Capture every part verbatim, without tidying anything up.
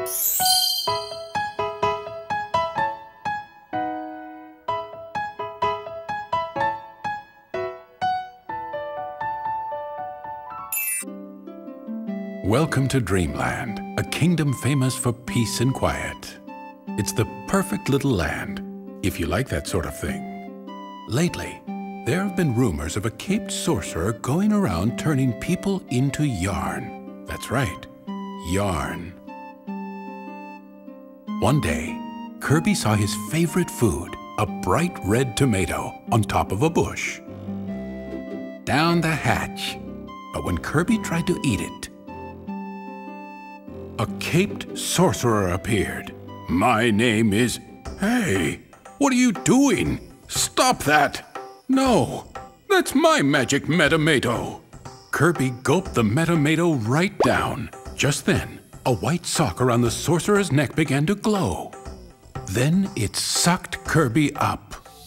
Welcome to Dreamland, a kingdom famous for peace and quiet. It's the perfect little land, if you like that sort of thing. Lately, there have been rumors of a caped sorcerer going around turning people into yarn. That's right, yarn. One day, Kirby saw his favorite food, a bright red tomato, on top of a bush. Down the hatch. But when Kirby tried to eat it, a caped sorcerer appeared. My name is... Hey, what are you doing? Stop that! No, that's my magic metamato. Kirby gulped the metamato right down. Just then, a white sock around the sorcerer's neck began to glow. Then it sucked Kirby up.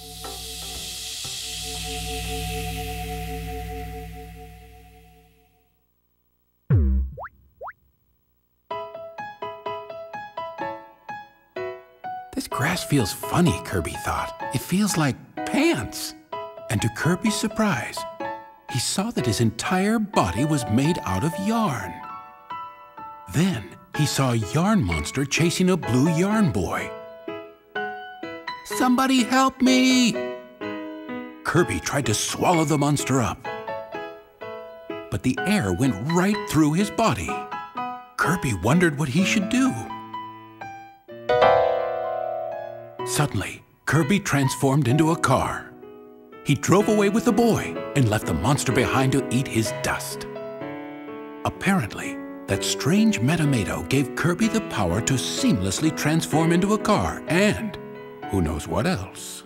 This grass feels funny, Kirby thought. It feels like pants. And to Kirby's surprise, he saw that his entire body was made out of yarn. Then he saw a yarn monster chasing a blue yarn boy. Somebody help me! Kirby tried to swallow the monster up. But the air went right through his body. Kirby wondered what he should do. Suddenly, Kirby transformed into a car. He drove away with the boy and left the monster behind to eat his dust. Apparently, that strange metamato gave Kirby the power to seamlessly transform into a car and who knows what else.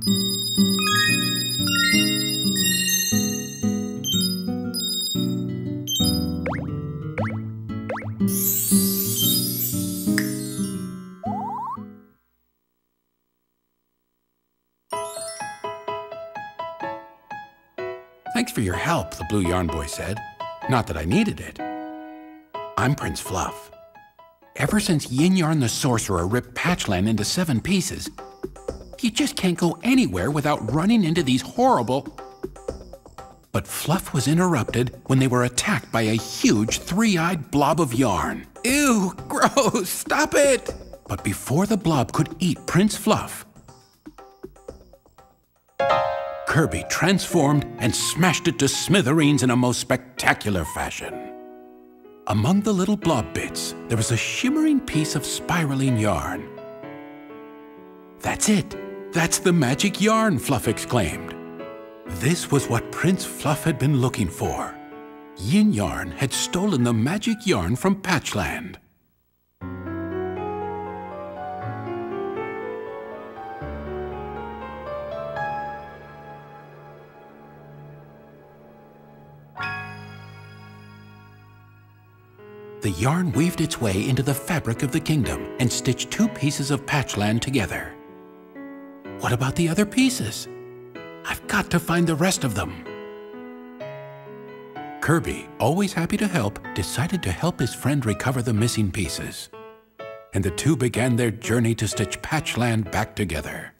Thanks for your help, the Blue Yarn Boy said. Not that I needed it. I'm Prince Fluff. Ever since Yin Yarn the Sorcerer ripped Patchland into seven pieces, you just can't go anywhere without running into these horrible... But Fluff was interrupted when they were attacked by a huge three-eyed blob of yarn. Ew, gross, stop it! But before the blob could eat Prince Fluff, Kirby transformed and smashed it to smithereens in a most spectacular fashion. Among the little blob bits, there was a shimmering piece of spiraling yarn. That's it! That's the magic yarn, Fluff exclaimed. This was what Prince Fluff had been looking for. Yin Yarn had stolen the magic yarn from Patchland. The yarn weaved its way into the fabric of the kingdom and stitched two pieces of Patchland together. What about the other pieces? I've got to find the rest of them. Kirby, always happy to help, decided to help his friend recover the missing pieces. And the two began their journey to stitch Patchland back together.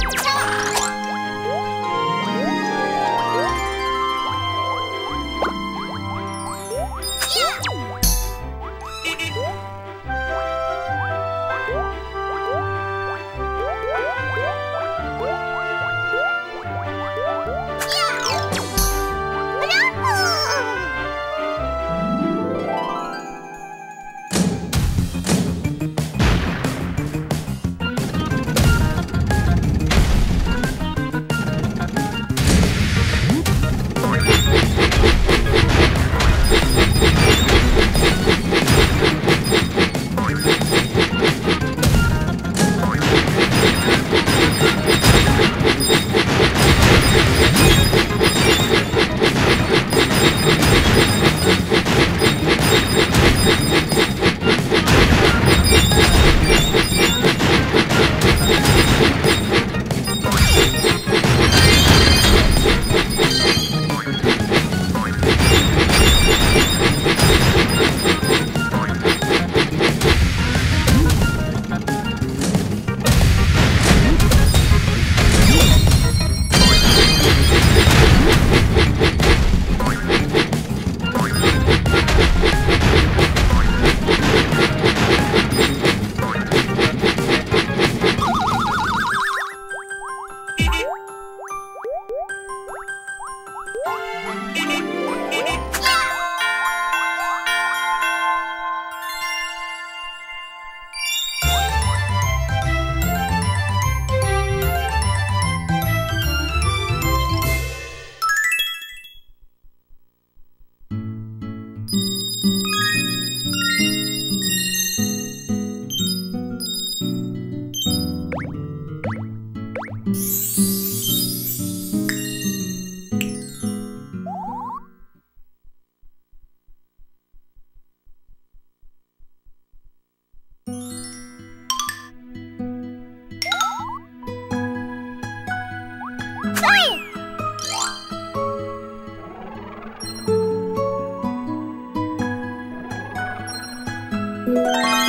Bye.